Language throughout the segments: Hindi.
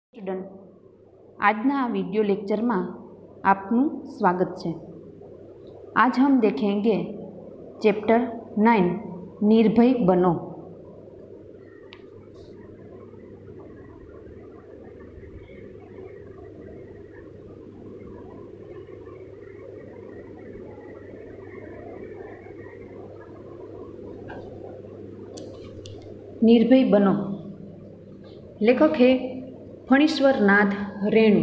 સ્ટુડન્ટ આજના वीडियो लेक्चर में आपनु स्वागत है। आज हम देखेंगे चैप्टर 9 निर्भय बनो। निर्भय बनो। लेखक है फणीश्वरनाथ रेणु।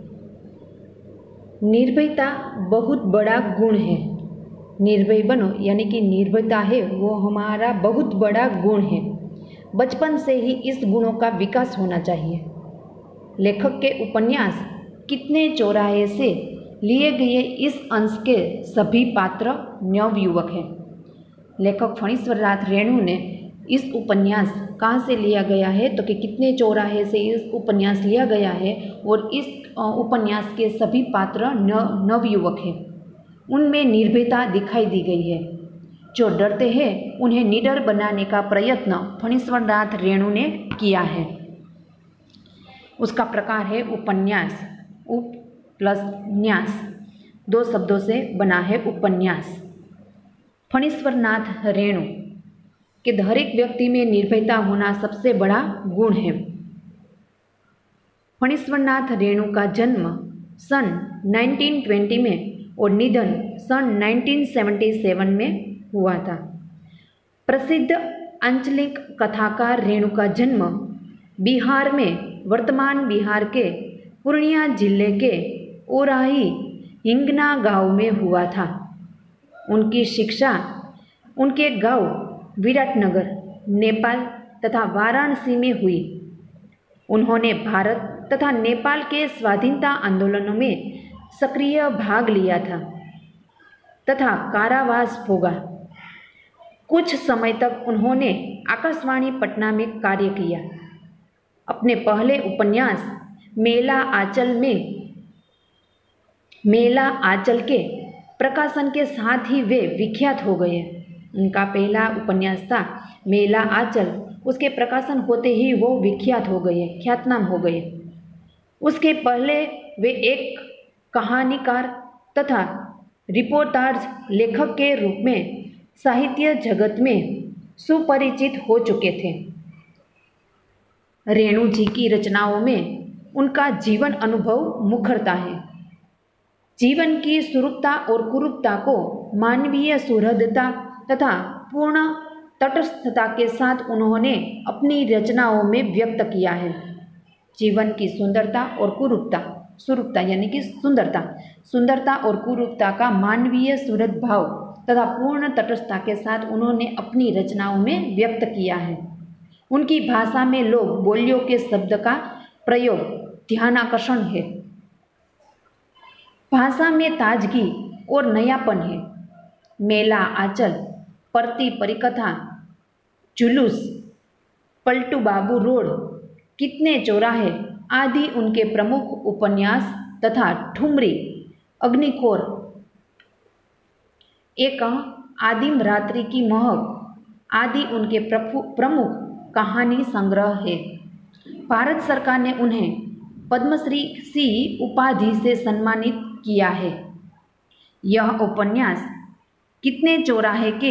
निर्भयता बहुत बड़ा गुण है। निर्भय बनो यानी कि निर्भयता है वो हमारा बहुत बड़ा गुण है। बचपन से ही इस गुणों का विकास होना चाहिए। लेखक के उपन्यास कितने चौराहे से लिए गए इस अंश के सभी पात्र नवयुवक हैं। लेखक फणीश्वरनाथ रेणु ने इस उपन्यास कहाँ से लिया गया है तो कि कितने चौराहे से इस उपन्यास लिया गया है और इस उपन्यास के सभी पात्र नवयुवक हैं। उनमें निर्भयता दिखाई दी गई है। जो डरते हैं उन्हें निडर बनाने का प्रयत्न फणीश्वरनाथ रेणु ने किया है। उसका प्रकार है उपन्यास। उप प्लस न्यास दो शब्दों से बना है उपन्यास। फणीश्वरनाथ रेणु कि हर एक व्यक्ति में निर्भयता होना सबसे बड़ा गुण है। फणीश्वरनाथ रेणु का जन्म सन 1920 में और निधन सन 1977 में हुआ था। प्रसिद्ध आंचलिक कथाकार रेणु का जन्म बिहार में वर्तमान बिहार के पूर्णिया जिले के ओराही हिंगना गांव में हुआ था। उनकी शिक्षा उनके गांव विराटनगर, नेपाल तथा वाराणसी में हुई। उन्होंने भारत तथा नेपाल के स्वाधीनता आंदोलनों में सक्रिय भाग लिया था तथा कारावास भोगा। कुछ समय तक उन्होंने आकाशवाणी पटना में कार्य किया। अपने पहले उपन्यास मेला आंचल के प्रकाशन के साथ ही वे विख्यात हो गए। उनका पहला उपन्यास था मेला आंचल। उसके प्रकाशन होते ही वो विख्यात हो गए, ख्यातनाम हो गए। उसके पहले वे एक कहानीकार तथा रिपोर्टाज लेखक के रूप में साहित्य जगत में सुपरिचित हो चुके थे। रेणु जी की रचनाओं में उनका जीवन अनुभव मुखरता है। जीवन की सुरूपता और कुरूपता को मानवीय सुहृदता तथा पूर्ण तटस्थता के साथ उन्होंने अपनी रचनाओं में व्यक्त किया है। जीवन की सुंदरता और कुरूपता, सुरूपता यानी कि सुंदरता और कुरूपता का मानवीय सुहृद भाव तथा पूर्ण तटस्थता के साथ उन्होंने अपनी रचनाओं में व्यक्त किया है। उनकी भाषा में लोग बोलियों के शब्द का प्रयोग ध्यानाकर्षण है। भाषा में ताजगी और नयापन है। मेला आंचल, परती परिकथा, जुलूस, पलटू बाबू रोड, कितने चौराहे आदि उनके प्रमुख उपन्यास तथा ठुमरी, अग्निखोर, एक आदिम रात्रि की महक आदि उनके प्रमुख कहानी संग्रह है। भारत सरकार ने उन्हें पद्मश्री सी उपाधि से सम्मानित किया है। यह उपन्यास कितने चौराहे के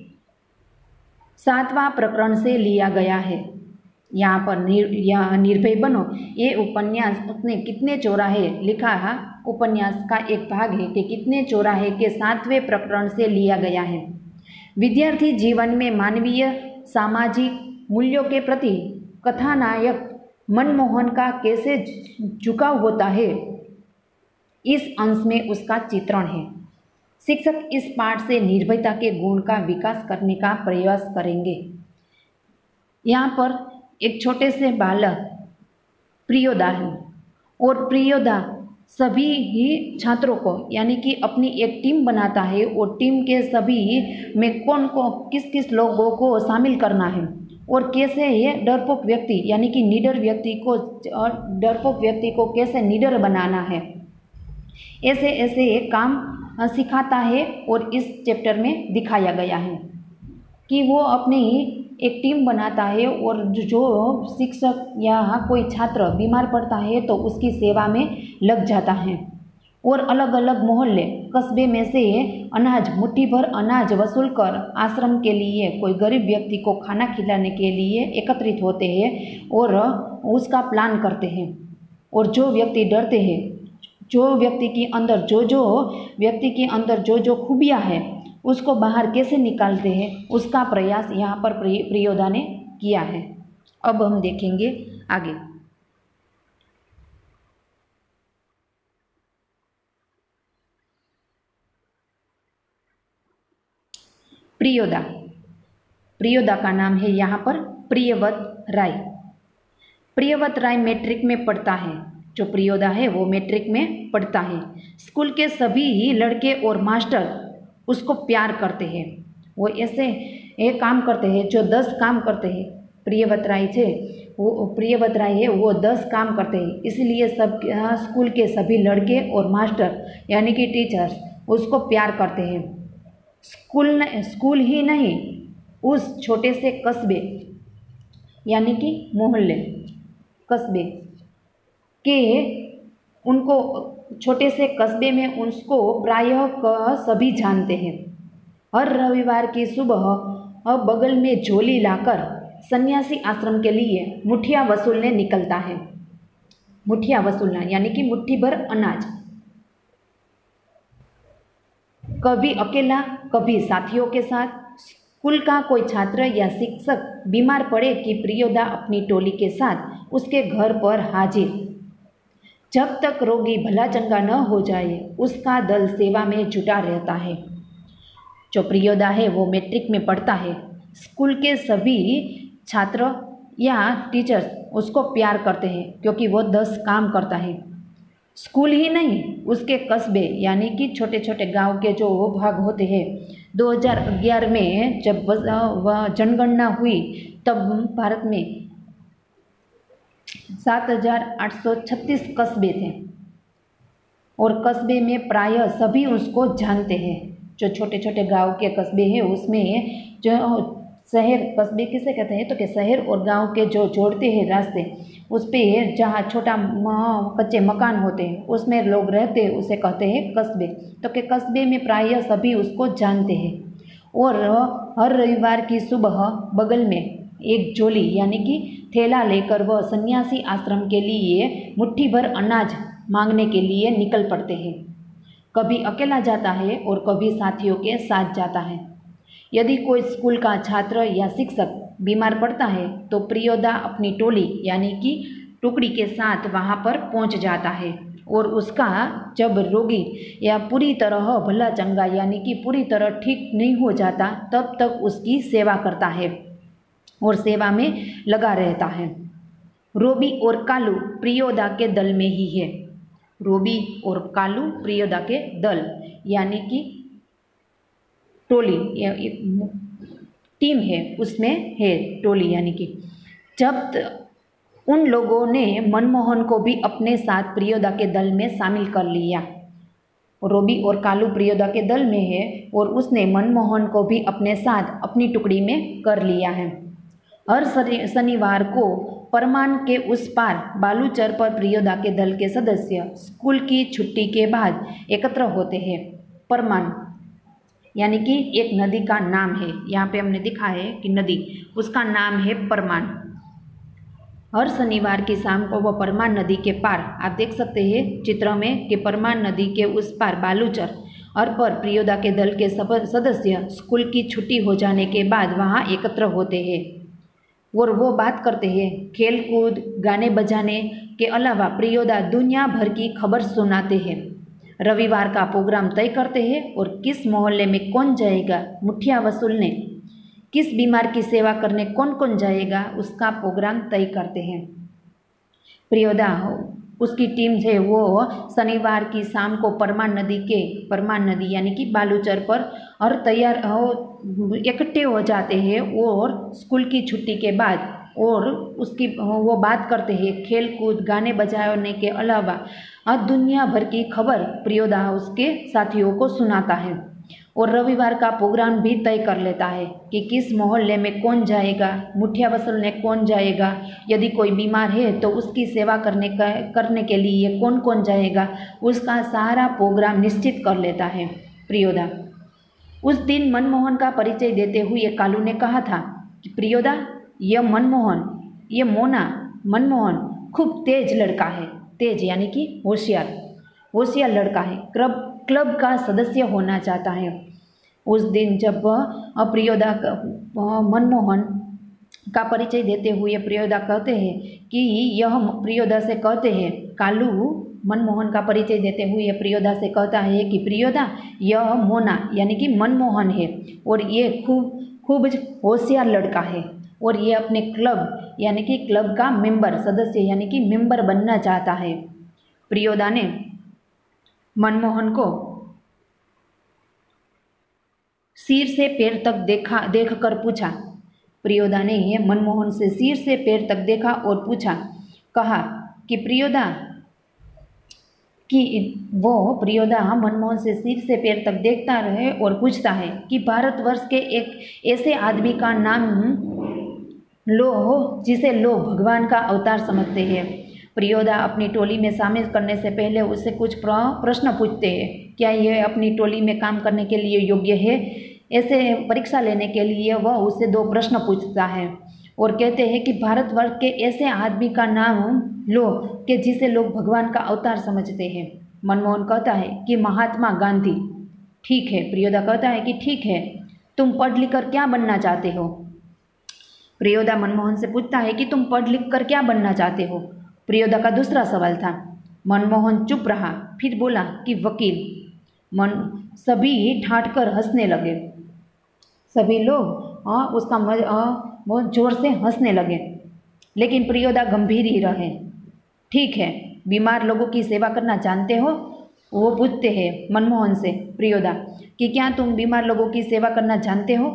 7वां प्रकरण से लिया गया है। यहाँ पर निर्भय बनो ये उपन्यास उसने कितने चौराहे लिखा है। उपन्यास का एक भाग है कि कितने चौराहे के 7वें प्रकरण से लिया गया है। विद्यार्थी जीवन में मानवीय सामाजिक मूल्यों के प्रति कथानायक मनमोहन का कैसे झुकाव होता है, इस अंश में उसका चित्रण है। शिक्षक इस पाठ से निर्भयता के गुण का विकास करने का प्रयास करेंगे। यहाँ पर एक छोटे से बालक प्रियोदा है और प्रियोदा सभी ही छात्रों को यानी कि अपनी एक टीम बनाता है और टीम के सभी में कौन को किस किस लोगों को शामिल करना है और कैसे ये डरपोक व्यक्ति यानी कि निडर व्यक्ति को कैसे निडर बनाना है, ऐसे ये काम सिखाता है। और इस चैप्टर में दिखाया गया है कि वो अपने एक टीम बनाता है और जो शिक्षक या कोई छात्र बीमार पड़ता है तो उसकी सेवा में लग जाता है। और अलग अलग मोहल्ले कस्बे में से अनाज मुट्ठी भर अनाज वसूल कर आश्रम के लिए कोई गरीब व्यक्ति को खाना खिलाने के लिए एकत्रित होते हैं और उसका प्लान करते हैं। और जो व्यक्ति डरते हैं, जो व्यक्ति के अंदर जो खूबियाँ हैं उसको बाहर कैसे निकालते हैं, उसका प्रयास यहाँ पर प्रियोदा ने किया है। अब हम देखेंगे आगे। प्रियोदा का नाम है यहाँ पर प्रियव्रत राय। प्रियव्रत राय मैट्रिक में पढ़ता है। जो प्रियोदा है वो मैट्रिक में पढ़ता है। स्कूल के सभी लड़के और मास्टर उसको प्यार करते हैं। वो ऐसे एक काम करते हैं जो 10 काम करते हैं। प्रियव्रत राय है वो 10 काम करते हैं, इसलिए सब स्कूल के सभी लड़के और मास्टर यानी कि टीचर्स उसको प्यार करते हैं। स्कूल ही नहीं, उस छोटे से कस्बे यानी कि मोहल्ले कस्बे के उनको छोटे से कस्बे में उसको प्रायः सभी जानते हैं। हर रविवार की सुबह बगल में झोली लाकर सन्यासी आश्रम के लिए मुठिया वसूलने निकलता है। मुठिया वसूलना यानी कि मुट्ठी भर अनाज। कभी अकेला, कभी साथियों के साथ। स्कूल का कोई छात्र या शिक्षक बीमार पड़े कि प्रियोदा अपनी टोली के साथ उसके घर पर हाजिर। जब तक रोगी भला चंगा न हो जाए उसका दल सेवा में जुटा रहता है। जो प्रियोदा है वो मैट्रिक में पढ़ता है। स्कूल के सभी छात्र या टीचर्स उसको प्यार करते हैं क्योंकि वो 10 काम करता है। स्कूल ही नहीं, उसके कस्बे यानी कि छोटे छोटे गांव के जो भाग होते हैं। 2011 में जब वह जनगणना हुई तब भारत में 7,836 कस्बे थे और कस्बे में प्रायः सभी उसको जानते हैं। जो छोटे छोटे गांव के कस्बे हैं उसमें जो शहर कस्बे किसे कहते हैं तो कि शहर और गांव के जो जोड़ते हैं रास्ते, उस पर जहाँ छोटा कच्चे मकान होते हैं उसमें लोग रहते हैं उसे कहते हैं कस्बे। तो कि कस्बे में प्रायः सभी उसको जानते हैं। और हर रविवार की सुबह बगल में एक झोली यानी कि थैला लेकर वह सन्यासी आश्रम के लिए मुट्ठी भर अनाज मांगने के लिए निकल पड़ते हैं। कभी अकेला जाता है और कभी साथियों के साथ जाता है। यदि कोई स्कूल का छात्र या शिक्षक बीमार पड़ता है तो प्रियोदा अपनी टोली यानी कि टुकड़ी के साथ वहां पर पहुंच जाता है और उसका जब रोगी या पूरी तरह भला चंगा यानी कि पूरी तरह ठीक नहीं हो जाता तब तक उसकी सेवा करता है और सेवा में लगा रहता है। रोबी और कालू प्रियोदा के दल में ही है। रोबी और कालू प्रियोदा के दल यानी कि टोली या टीम है, उसमें है टोली यानी कि। जब उन लोगों ने मनमोहन को भी अपने साथ प्रियोदा के दल में शामिल कर लिया। रोबी और कालू प्रियोदा के दल में है और उसने मनमोहन को भी अपने साथ अपनी टुकड़ी में कर लिया है। हर शनिवार को परमान के उस पार बालूचर पर प्रियोदा के दल के सदस्य स्कूल की छुट्टी के बाद एकत्र होते हैं। परमान यानी कि एक नदी का नाम है। यहाँ पे हमने दिखा है कि नदी, उसका नाम है परमान। हर शनिवार की शाम को वह परमान नदी के पार, आप देख सकते हैं चित्र में कि परमान नदी के उस पार बालूचर और पर प्रियोदा के दल के सदस्य स्कूल की छुट्टी हो जाने के बाद वहाँ एकत्र होते हैं और वो बात करते हैं। खेल कूद गाने बजाने के अलावा प्रियोदा दुनिया भर की खबर सुनाते हैं। रविवार का प्रोग्राम तय करते हैं और किस मोहल्ले में कौन जाएगा मुठिया वसूलने, किस बीमार की सेवा करने कौन कौन जाएगा, उसका प्रोग्राम तय करते हैं। प्रियोदा उसकी टीम है वो शनिवार की शाम को परमान नदी यानी कि बालूचर पर और तैयार इकट्ठे हो जाते हैं और स्कूल की छुट्टी के बाद और उसकी वो बात करते हैं। खेल कूद गाने बजाने के अलावा दुनिया भर की खबर प्रियोदा उसके साथियों को सुनाता है। और रविवार का प्रोग्राम भी तय कर लेता है कि किस मोहल्ले में कौन जाएगा, मुठिया वसूलने कौन जाएगा, यदि कोई बीमार है तो उसकी सेवा करने के लिए कौन कौन जाएगा, उसका सारा प्रोग्राम निश्चित कर लेता है प्रियोदा। उस दिन मनमोहन का परिचय देते हुए कालू ने कहा था कि प्रियोदा, ये मनमोहन खूब तेज लड़का है। तेज यानी कि होशियार लड़का है। क्लब का सदस्य होना चाहता है। उस दिन जब प्रियोदा मनमोहन का परिचय देते हुए प्रियोदा कहते हैं कि यह प्रियोदा से कहते हैं, कालू मनमोहन का परिचय देते हुए प्रियोदा से कहता है कि प्रियोदा, यह मोना यानी कि मनमोहन है और ये खूब होशियार लड़का है और ये अपने क्लब यानी कि क्लब का सदस्य यानी कि मेंबर बनना चाहता है। प्रियोदा ने मनमोहन को सिर से पैर तक देखकर पूछा। प्रियोदा ने यह मनमोहन से सिर से पैर तक देखा और कहा कि प्रियोदा मनमोहन से सिर से पैर तक देखता रहे और पूछता है कि भारतवर्ष के एक ऐसे आदमी का नाम लो जिसे लोग भगवान का अवतार समझते हैं। प्रियोदा अपनी टोली में शामिल करने से पहले उससे कुछ प्रश्न पूछते हैं। क्या यह अपनी टोली में काम करने के लिए योग्य है? ऐसे परीक्षा लेने के लिए वह उससे 2 प्रश्न पूछता है और कहते हैं कि भारतवर्ष के ऐसे आदमी का नाम लो कि जिसे लोग भगवान का अवतार समझते हैं। मनमोहन कहता है कि महात्मा गांधी। ठीक है, प्रियोदा कहता है कि ठीक है, तुम पढ़ लिख कर क्या बनना चाहते हो? प्रियोदा मनमोहन से पूछता है कि तुम पढ़ लिख कर क्या बनना चाहते हो? प्रियोदा का दूसरा सवाल था। मनमोहन चुप रहा, फिर बोला कि वकील। सभी ठाठ कर हंसने लगे। सभी लोग उसका बहुत जोर से हंसने लगे, लेकिन प्रियोदा गंभीर ही रहे। ठीक है, बीमार लोगों की सेवा करना जानते हो? वो पूछते हैं मनमोहन से प्रियोदा कि क्या तुम बीमार लोगों की सेवा करना जानते हो?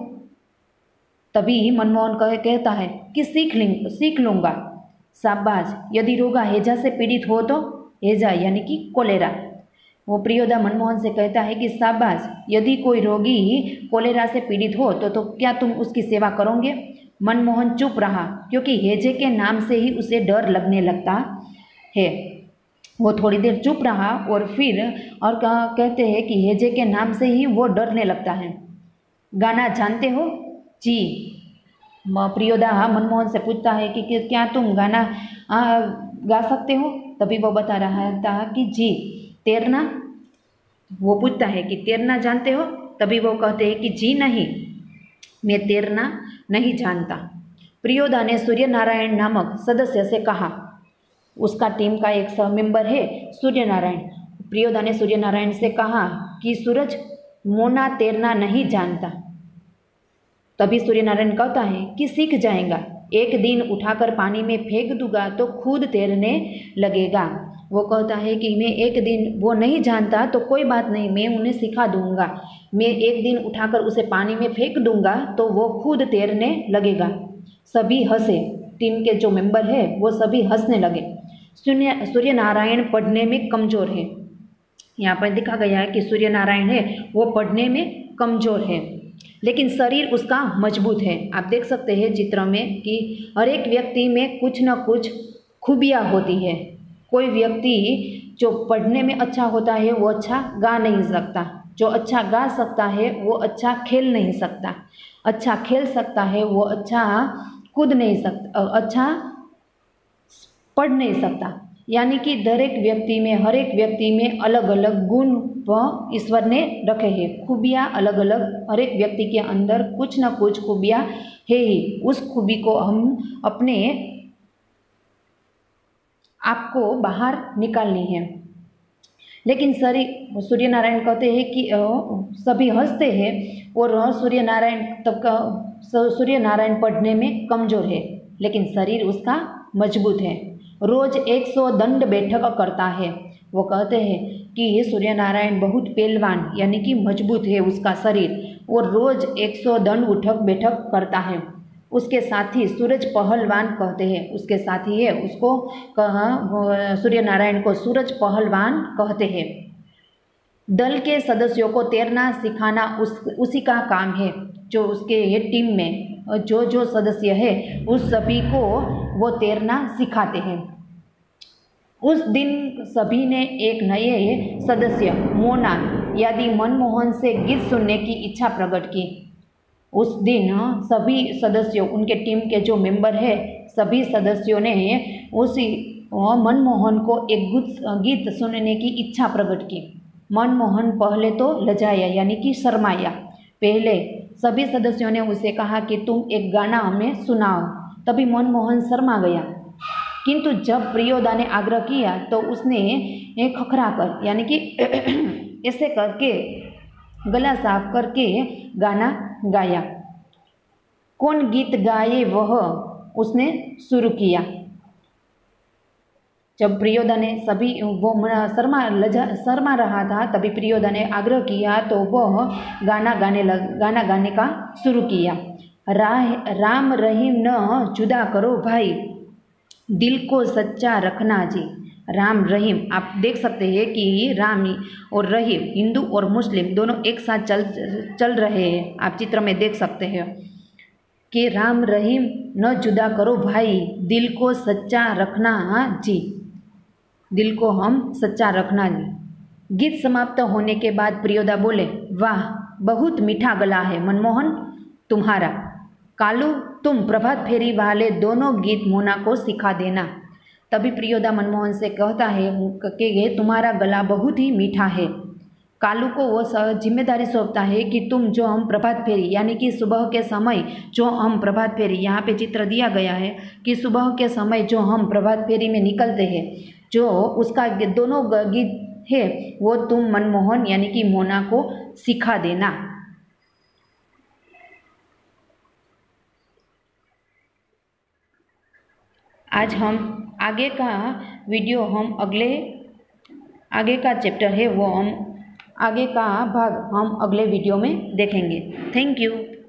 तभी मनमोहन कहता है कि सीख लूँगा। शाबाश। यदि रोगा हैजा से पीड़ित हो तो? हैजा यानी कि कोलेरा। वो प्रियोदा मनमोहन से कहता है कि शाबाश, यदि कोई रोगी कोलेरा से पीड़ित हो तो क्या तुम उसकी सेवा करोगे? मनमोहन चुप रहा क्योंकि हैजे के नाम से ही उसे डर लगने लगता है। वो थोड़ी देर चुप रहा और फिर कहते हैं कि हैजे के नाम से ही वो डरने लगता है। गाना जानते हो? जी। प्रियोदा मनमोहन से पूछता है कि क्या तुम गाना गा सकते हो? तभी वो बता रहा था कि जी। तैरना? वो पूछता है कि तैरना जानते हो? तभी वो कहते हैं कि जी नहीं, मैं तैरना नहीं जानता। प्रियोदा ने सूर्यनारायण नामक सदस्य से कहा, उसका टीम का एक मेंबर है सूर्यनारायण। प्रियोदा ने सूर्यनारायण से कहा कि सूरज, मोना तैरना नहीं जानता। तभी सूर्यनारायण कहता है कि सीख जाएगा, एक दिन उठाकर पानी में फेंक दूंगा तो खुद तैरने लगेगा। वो कहता है कि मैं एक दिन, वो नहीं जानता तो कोई बात नहीं, मैं उन्हें सिखा दूंगा। मैं एक दिन उठाकर उसे पानी में फेंक दूंगा तो वो खुद तैरने लगेगा। सभी हंसे। टीम के जो मेंबर है वो सभी हंसने लगे। सूर्यनारायण पढ़ने में कमज़ोर है। यहाँ पर दिखा गया है कि सूर्यनारायण है वो पढ़ने में कमज़ोर है, लेकिन शरीर उसका मजबूत है। आप देख सकते हैं चित्र में कि हर एक व्यक्ति में कुछ न कुछ खूबियाँ होती है। कोई व्यक्ति जो पढ़ने में अच्छा होता है वो अच्छा गा नहीं सकता, जो अच्छा गा सकता है वो अच्छा खेल नहीं सकता, अच्छा खेल सकता है वो अच्छा कूद नहीं सकता, अच्छा पढ़ नहीं सकता। यानी कि हर एक व्यक्ति में अलग अलग गुण ईश्वर ने रखे हैं। खूबियाँ अलग अलग, हर एक व्यक्ति के अंदर कुछ न कुछ खूबियाँ है ही। उस खूबी को हम अपने आपको बाहर निकालनी है। लेकिन सूर्यनारायण कहते हैं कि सभी हंसते हैं और सूर्यनारायण पढ़ने में कमज़ोर है, लेकिन शरीर उसका मजबूत है। रोज़ 100 दंड बैठक करता है। वो कहते हैं कि सूर्यनारायण बहुत पहलवान यानी कि मजबूत है उसका शरीर, और रोज़ 100 दंड उठक बैठक करता है। उसके साथी सूरज पहलवान कहते हैं, उसके साथी है उसको सूर्यनारायण को सूरज पहलवान कहते हैं। दल के सदस्यों को तैरना सिखाना उसी का काम है। जो उसके टीम में जो सदस्य है उस सभी को वो तैरना सिखाते हैं। उस दिन सभी ने एक नए सदस्य मोना यानी मनमोहन से गीत सुनने की इच्छा प्रकट की। उस दिन सभी सदस्यों, उनके टीम के जो मेंबर है, सभी सदस्यों ने उसी मनमोहन को एक गीत सुनने की इच्छा प्रकट की। मनमोहन पहले तो लजाया यानी कि शर्माया। पहले सभी सदस्यों ने उसे कहा कि तुम एक गाना हमें सुनाओ। तभी मनमोहन शर्मा गया, किंतु जब प्रियोदा ने आग्रह किया तो उसने खखरा कर यानी कि ऐसे करके गला साफ करके गाना गाया। कौन गीत गाए वह उसने शुरू किया। जब प्रियोदा ने सभी वो शर्मा रहा था, तभी प्रियोदा ने आग्रह किया तो वह गाना गाने का शुरू किया। राम रहीम न जुदा करो भाई, दिल को सच्चा रखना जी। राम रहीम, आप देख सकते हैं कि राम और रहीम, हिंदू और मुस्लिम दोनों एक साथ चल रहे हैं। आप चित्र में देख सकते हैं कि राम रहीम न जुदा करो भाई, दिल को सच्चा रखना जी। दिल को हम सच्चा रखना जी। गीत समाप्त होने के बाद प्रियोदा बोले, वाह बहुत मीठा गला है मनमोहन तुम्हारा। कालू तुम प्रभात फेरी वाले दोनों गीत मोना को सिखा देना। तभी प्रियोदा मनमोहन से कहता है कि तुम्हारा गला बहुत ही मीठा है। कालू को वो जिम्मेदारी सौंपता है कि तुम जो हम प्रभात फेरी यानी कि सुबह के समय जो हम प्रभात फेरी, यहाँ पे चित्र दिया गया है कि सुबह के समय जो हम प्रभात फेरी में निकलते हैं, जो उसका दोनों गीत है वो तुम मनमोहन यानी कि मोना को सिखा देना। आज हम आगे का वीडियो हम आगे का चैप्टर है वो हम आगे का भाग हम अगले वीडियो में देखेंगे। Thank you.